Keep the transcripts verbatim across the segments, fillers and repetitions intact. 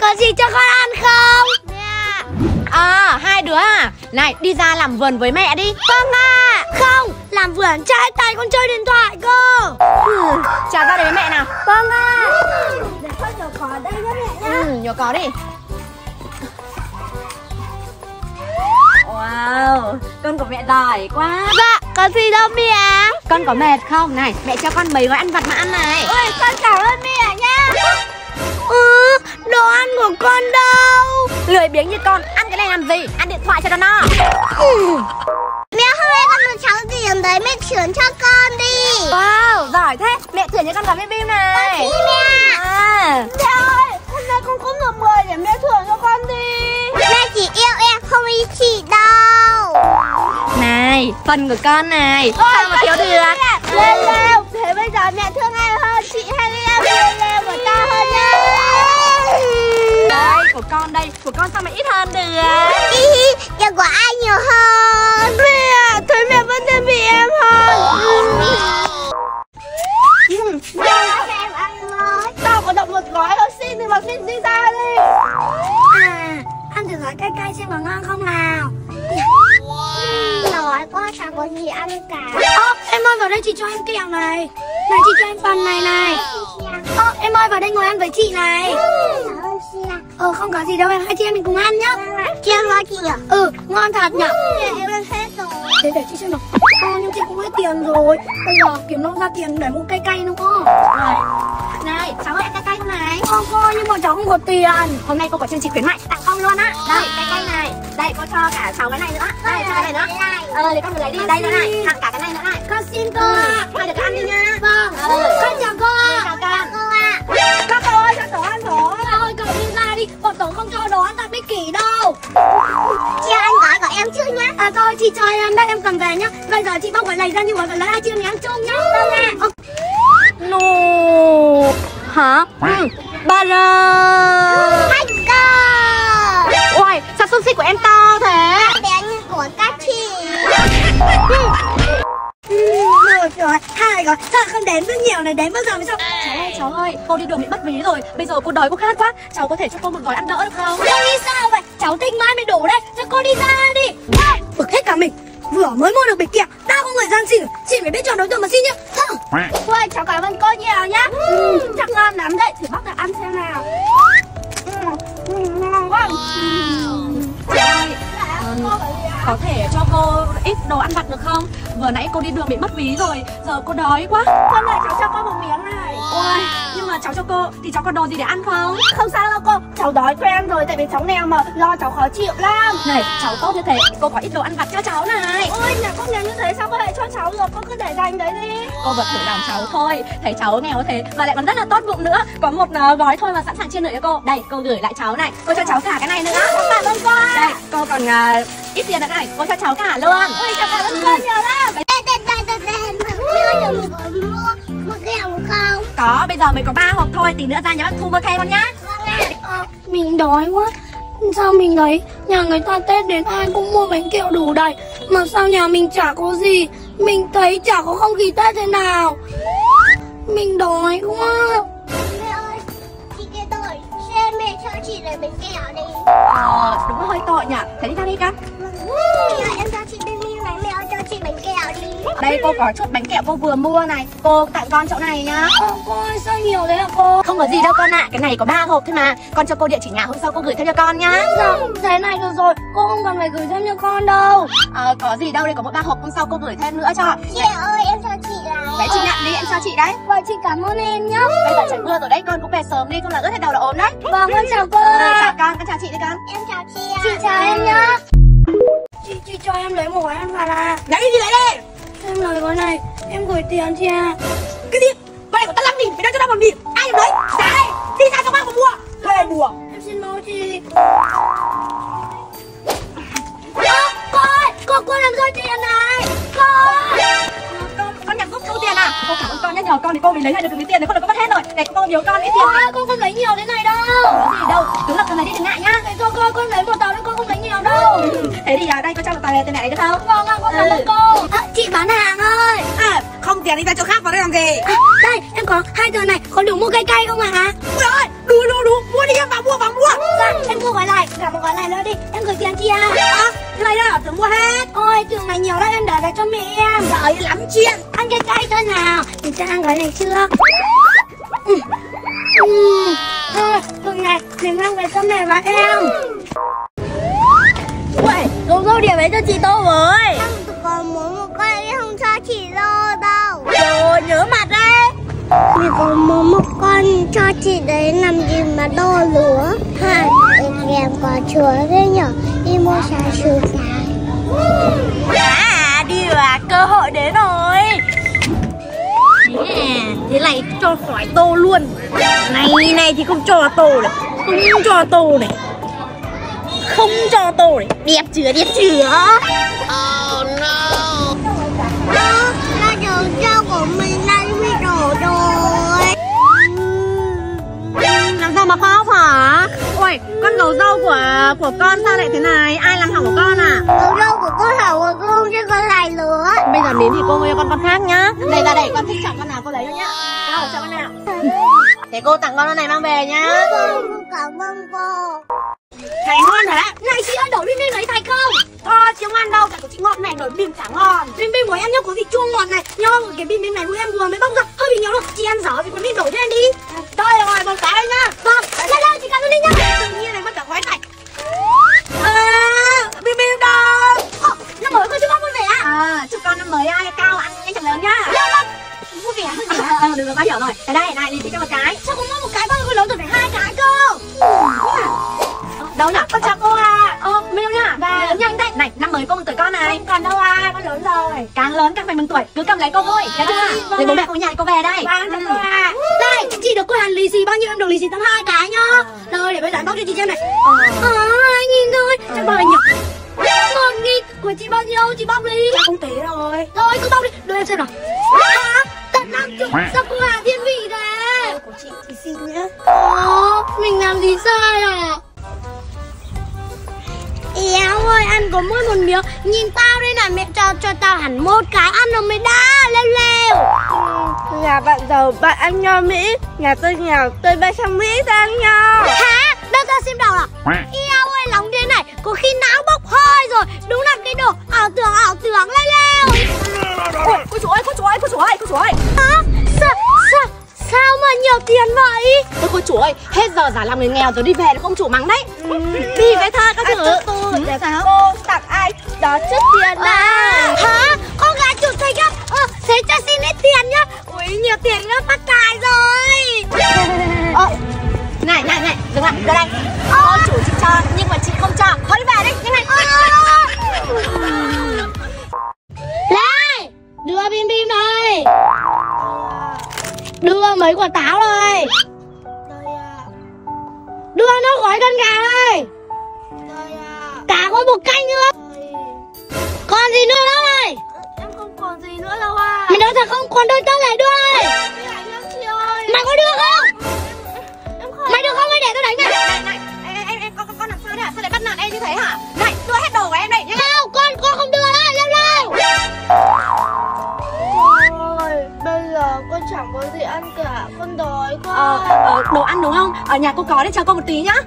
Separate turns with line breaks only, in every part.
có gì cho con ăn không? Mẹ.
À, hai đứa à? Này, đi ra làm vườn với mẹ đi.
Vâng ạ. À. Không, làm vườn trái tay con chơi điện thoại cơ.
Ừ, chào ra đây với mẹ nào.
Vâng ạ. À. Để con nhổ cỏ ở đây với mẹ nhá.
Ừ, nhổ cỏ đi. Wow, con của mẹ giỏi quá.
Dạ, có gì đâu mẹ.
Con có mệt không? Này, mẹ cho con mấy gói ăn vặt mà ăn này.
Ôi, con cảm ơn mẹ nhá. Ừ, đồ ăn của con đâu?
Lười biếng như con, ăn cái này làm gì? Ăn điện thoại cho nó no.
Ừ. Mẹ hôm nay con được sáu điểm đấy, mẹ thưởng cho con đi.
Wow, giỏi thế. Mẹ thưởng cho con gói bim bim này.
Con mẹ.
À.
Mẹ ơi, hôm nay con cũng được mười điểm, mẹ thưởng cho con đi. Mẹ chỉ yêu em, không yêu chị đâu.
Này, phần của con này. Ôi, sao mà thiếu được?
Lên leo. Thế bây giờ mẹ thương ai hơn, chị hay em? Lên leo của ta hơn nhá.
Đây, của con đây. Của con sao mà ít hơn được?
Ý, giờ của ai nhiều hơn? Mẹ, thấy mẹ vẫn thêm bị em hơn. Ừ. Đâu em ăn thôi. Tao có đọc một gói thôi, xin thì mà xin đi ra đi. À, ăn thử gói cay cay xem có ngon không nào. Nói quá chẳng có gì ăn cả. Ơ, em ơi vào đây chị cho em kẹo này. Này chị cho em phần này này. Ơ, em ơi vào đây ngồi ăn với chị này. Ờ không có gì đâu em, hai chị em mình cùng ăn nhá. Chị ăn ngon chị nhỉ? Ừ, ngon thật nhỉ? Em ăn hết rồi. Để để chị xem nào. Ờ nhưng chị cũng hết tiền rồi. Bây giờ kiếm đâu ra tiền để mua cây cay nữa không? Rồi. Này, cháu ơi ăn cây cay không này? Không cô, nhưng mà cháu không có tiền. Hôm nay cô có chương trình khuyến mại tặng con luôn á. Đây, cây cay này. Đây, cô cho cả cháu cái này nữa. Đây, cho cái này nữa. Ờ, để con lấy đi. Đây nữa này, tặng cả cái này nữa này. Con xin cô ạ. Hai đứa ăn đi nha. Vâng. Con chào cô ạ. Chào con ạ. Các cô ơi, cho tổ ăn tổ. Thôi, cậu đi ra đi. Bọn tổ không cho đồ ăn tặng Bích Kỷ đâu. Chị ăn gói của em chưa nhá. À thôi, chị cho em đây, em cầm về nhá. Bây giờ chị bóc gói này ra nhưng mà phải lấy hai chị em mình ăn chung nhá. Vâng ạ.
No. Hả? Ừ. Ba rơ.
Hai cơ.
Ôi, sao xúc xích của em to thế?
Bé như của các chị. Rồi rồi, hai rồi, sao không đếm với nhiều này, đếm bao giờ mới xong?
Cháu ơi, cháu ơi, cô đi đường bị mất ví rồi. Bây giờ cô đói cô khát quá. Cháu có thể cho cô một gói ăn đỡ được không?
Cô đi sao vậy? Cháu thích mãi mới đủ đây. Cho cô đi ra đi. À, bực hết cả mình. Vừa mới mua được bịch kẹo, tao có người gian xỉn. Xin phải biết cho đối tượng mà xin nhá. Ôi, cháu cảm ơn cô nhiều nhá. Ừ, chắc ngon lắm đấy. Thử bóc ra ăn xem nào. Ừ, ngon quá.
Cháu ơi, um, có thể cho cô ít đồ ăn vặt được không? Vừa nãy cô đi đường bị mất ví rồi, giờ cô đói quá.
Con này cháu cho cô một miếng này.
Ôi, nhưng mà cháu cho cô thì cháu có đồ gì để ăn không?
Không sao đâu cô, cháu đói quen rồi, tại vì cháu nghèo mà lo cháu khó chịu lắm.
Này, cháu tốt như thế, cô có ít đồ ăn vặt cho cháu này.
Ôi, nhà cô nghèo như thế sao cô lại cho cháu rồi, cô cứ để dành đấy đi.
Cô vật thử lòng cháu thôi, thấy cháu nghèo thế mà lại còn rất là tốt bụng nữa. Có một uh, gói thôi mà sẵn sàng chia nửa cho cô. Đây, cô gửi lại cháu này, cô cho cháu cả cái này nữa.
Cảm ơn cô.
Đây, cô còn uh, ít tiền nữa này, cô cho cháu cả luôn.
Ôi, cháu cảm ơn cô nhiều lắm. Đây, đây, đây, đây, đây, mua được một mua một kẹo không?
Có, bây giờ mới có ba hộp thôi, tí nữa ra nhà bác Thu mua thêm con nhá.
À, mình đói quá. Sao mình thấy nhà người ta Tết đến ai cũng mua bánh kẹo đủ đầy, mà sao nhà mình chả có gì? Mình thấy chả có không khí Tết thế nào. Mình đói quá. Mẹ ơi, chị kia tội, xem mẹ cho chị lấy bánh kẹo đi.
Ờ, đúng là hơi tội nhỉ. Thế đi ra đi con.
Mẹ ơi, em cho chị bim bim này, mẹ ơi cho chị bánh kẹo đi.
Đây cô có chút bánh kẹo cô vừa mua này, cô tặng con chỗ này nhá.
Ờ, cô ơi, sao nhiều thế hả cô?
Không có gì đâu con ạ, à. Cái này có ba hộp thôi mà. Con cho cô địa chỉ nhà, hôm sau cô gửi thêm cho con nhá.
Dạ, thế này được rồi, cô không cần phải gửi thêm cho con đâu.
Ờ, có gì đâu, đây có một ba hộp, hôm sau cô gửi thêm nữa cho.
Chị ơi, em cho chị này.
Đấy, chị nhận đi, em cho chị đấy.
Vâng, chị cảm ơn em nhá.
Bây giờ trời mưa rồi đấy, con cũng về sớm đi, không là ướt hết đầu là ốm đấy.
Vâng, con chào cô.
Ờ, chào con, con chào chị đi con.
Em chào chị ạ. Chị chào em nhá. Chị, chị cho em lấy một gói ăn vặt à?
Lấy đi lấy đi.
Em lấy gói này, em gửi tiền chị à.
Cái gì? Gói này của tao năm nghìn, mày đang cho tao một nghìn. Ai làm đấy? Trả đây, đi ra cho bác mà mua. Thuê bùa.
Em xin lỗi chị. À, cô ơi, cô, cô làm rơi tiền này. Cô ơi.
Con, con nhặt giúp cô tiền à? Cô cảm ơn con nhá, nhờ con thì cô mới lấy lại được cái tiền này, con đừng có mất hết rồi. Để cô nhớ con ít tiền.
Cô ơi, cô không lấy nhiều thế này đâu.
Có gì đâu, cứ là con lấy đi đừng ngại nhá.
Thế thôi cô, con lấy một tờ đấy, con không lấy nhiều đâu.
Thế thì à, đây con cho một tờ này tên này được không?
Vâng ạ, con cảm ơn cô. À, chị bán hàng ơi.
À, không tiền đi ra chỗ khác vào đây làm gì?
À, đây, em có hai tờ này, có đủ mua cây cay không ạ? À?
Ui ơi, đủ đủ đủ, mua đi em vào mua vào mua.
chia.
À, cái này là tưởng mua hết.
Ôi trường này nhiều đấy, em để lại cho mẹ em.
Giỏi lắm chuyện.
Ăn cái cay thôi nào. Mình sẽ ăn cái này chưa? Ừ. Ừ. Thôi, tuần này mình mang về cho mẹ và em.
Uầy, Dâu Dâu điểm ấy cho chị Tô với.
Em còn muốn một con không cho chị Dâu đâu.
Rồi, nhớ mặt đấy.
Mình còn muốn một con cho chị đấy làm gì mà đo lúa. Hả, em có chúa thế nhở. Đi mua xá xứ cái.
À, đi à, cơ hội đến rồi. Yeah, thế này cho khỏi Tô luôn. Này này thì không cho Tô này. Không cho Tô này. Không cho Tô này. Đẹp chưa, đẹp chưa?
Oh no. Đó, là đường rau của mình đang bị đổ rồi.
Làm sao mà khóc hả? Ôi, con gấu dâu của của con sao lại thế này? Ai làm hỏng của con à?
Đường rau của cô Thảo của cô không cho con lại nữa.
Bây giờ đến thì cô mua cho con con khác nhá. Đây ra đây, con thích chọn con nào cô lấy cho nhá. Nào, chọn con nào. Để cô tặng con con này mang về nhá.
Con cảm ơn cô.
Này ngon hả?
Này chị ơi, đổ bim bim lấy thầy không?
Ờ, chị không ăn đâu, cả của chị ngọt này, nổi bim chả ngon.
Bim bim của em nhá, có vị chua ngọt này. Nhưng cái bim bim này của em vừa mới bóc ra, hơi bị nhiều đâu. Chị ăn dở thì còn bim đổ cho em đi.
Đây rồi, một cái đây nhá.
Vâng, đây đây chị cầm đi nhá.
Tự nhiên này mất cả gói này. À, bim bim đâu?
Ồ, năm mới con chưa bóc vui vẻ à?
À, chúc con năm mới ai cao ăn nhanh chóng lớn nhá.
Vui vẻ thôi
À, à, được rồi, bác hiểu rồi. Đây đây, này, đi cho một cái.
sao cũng mua một cái bao nhiêu lớn rồi phải hai cái cơ.
Đâu nhỉ? Con chào cô à. Ờ, Miêu nhá.
Và
Lớn nhanh đấy. Này, năm mới cô mừng tuổi con này.
không cần đâu à, con lớn rồi.
Càng lớn càng phải mừng tuổi, cứ cầm lấy cô thôi. Nhớ chưa? Để bố mẹ cô nhà cô về đây.
Vâng, chào cô à. Đây, chị được cô hàng lì xì bao nhiêu em được lì xì tầm hai cái nhá. Rồi để bây giờ em bóc cho chị xem này. Ờ, hai nghìn thôi. Chắc bao nhiêu? Một nghìn. Của chị bao nhiêu? Chị bóc đi.
Không tế rồi.
Rồi cứ bóc đi, đưa em xem nào. Hả? Tận năm chục. Sao cô hàng thiên vị thế?
Của chị thì xin nhá.
Ờ, mình làm gì sai à? Éo ơi, ăn có mỗi một miếng. Nhìn tao đây này, mẹ cho cho tao hẳn một cái ăn rồi mới đã. Leo leo.
Nhà bạn giàu, bạn ăn nho Mỹ. Nhà tôi nghèo, tôi bay sang Mỹ tôi ăn nho.
Hả? Đâu ra xem đầu à? Éo ơi, lòng thế này, có khi não bốc hơi rồi. Đúng là cái đồ ảo tưởng ảo tưởng. Leo leo.
Ôi, cô chú ơi, cô chú ơi, cô chú ơi, cô chú ơi.
Hả? Sao, sao, sao mà nhiều tiền vậy?
Ôi cô chủ ơi, hết giờ giả làm người nghèo rồi đi về không chủ mắng đấy. Ừ. Đi cái tha các thứ.
Tôi
Ừ, sao?
cô tặng ai đó trước tiền
À,
à.
hả? Con gái chủ tịch á? Ờ, thế cho xin ít tiền nhá. Ui, nhiều tiền nữa, phát tài rồi.
Ờ, này, này, này, dừng lại, ra đây. Cô chủ chị cho, nhưng mà chị không cho. Thôi đi về đi, nhanh này.
Này, đưa bim bim đây. Đưa mấy quả táo đây. Đưa nó gói con gà đây. Cả có một canh nữa. Còn gì nữa đâu đây?
Em không còn gì nữa đâu à.
Mày nói thật không? Còn đôi tao lại đưa đây. Mày có đưa không? Mày đưa không? Mày để tao đánh mày.
Này, này, này, em, em, con, con làm sao đấy hả? Sao lại bắt nạt em như thế hả? Này, đưa hết đồ của em đây, nhanh.
Không, con, con không đưa đây, lâu lâu.
Ôi, bây giờ con chẳng có gì ăn cả. Con đói quá.
Ờ, ờ, đồ ăn đúng không? Ở nhà cô có đấy, cho cô một tí nhá.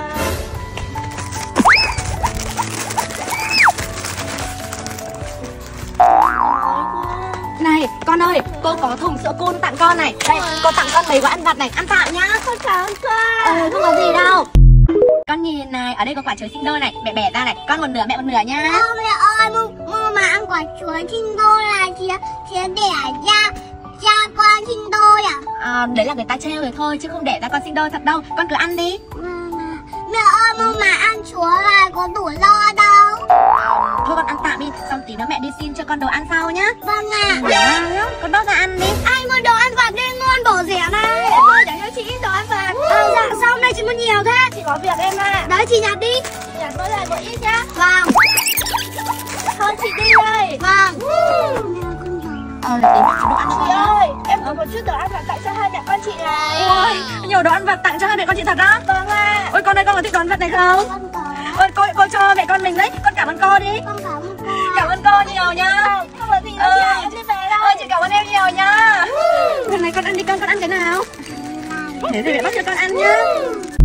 Này, con ơi, cô có thùng sữa cool tặng con này. Đây, cô tặng con mấy gói ăn vặt này, ăn tạm nhá.
Con cảm ơn con.
Ờ, không có gì đâu. Con nhìn này, ở đây có quả chuối sinh đôi này, mẹ bẻ ra này, con một nửa mẹ một nửa nhá.
Ô mẹ ơi, mua, mua mà ăn quả chuối sinh đôi là chị chị đẻ ra ra con sinh đôi à?
À, đấy là người ta trêu rồi thôi, chứ không đẻ ra con sinh đôi thật đâu. Con cứ ăn đi.
Mẹ ơi, mua mà ăn chuối là có đủ lo đâu.
Thôi con ăn tạm đi, xong tí nữa mẹ đi xin cho con đồ ăn sau nhá.
Vâng ạ.
À, con đốt ra ăn đi.
Ai mua đồ ăn vặt đi, ngon bổ rẻ này. Em ơi, để cho chị ít đồ ăn vặt. Ờ, dạ, sao hôm nay chị mua nhiều thế?
Chị có việc em ạ.
Đấy, chị nhặt đi.
Nhặt mỗi lần một ít nhá.
Vâng.
Thôi chị đi đây.
Vâng.
Ờ, để tí mẹ cho đồ ăn
Chị
cho con.
ơi, em có một chút đồ ăn vặt tặng cho hai mẹ con chị này.
Ôi, nhiều đồ ăn vặt tặng cho hai mẹ con chị thật đó.
Vâng ạ.
Ôi, con ơi, con có thích đồ ăn vặt này không?
Con có.
Ôi, cô, cô cho mẹ con mình đấy. Con cảm ơn cô đi.
Con cảm ơn cô.
Cảm ơn cô nhiều nhá.
Không có gì đâu chị ạ, em đi về đây.
Ôi, chị cảm ơn em nhiều nhá. Lần này con ăn đi con, con ăn cái nào? Để thì mẹ bắt cho con ăn nhá.